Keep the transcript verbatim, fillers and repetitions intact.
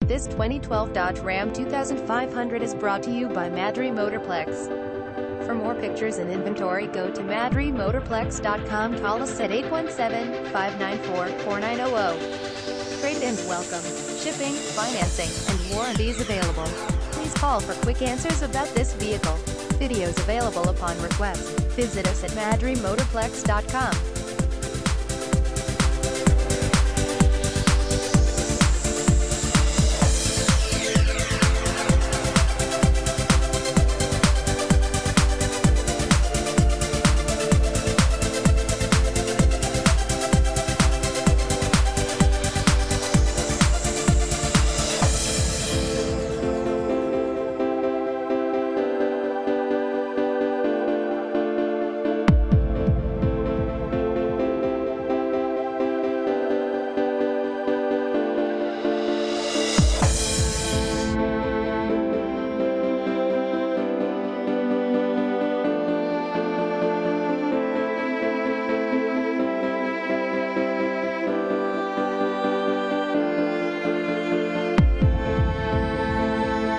This twenty twelve Dodge Ram twenty-five hundred is brought to you by Madry Motorplex. For more pictures and inventory, go to madry motorplex dot com. Call us at eight one seven, five nine four, four nine zero zero. Trade-ins welcome. Shipping, financing, and warranties available. Please call for quick answers about this vehicle. Videos available upon request. Visit us at madry motorplex dot com.